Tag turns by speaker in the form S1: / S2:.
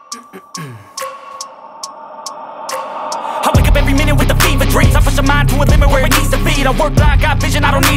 S1: I wake up every minute with the fever dreams. I push my mind to a limit where it needs to feed. I work like I got vision, I don't need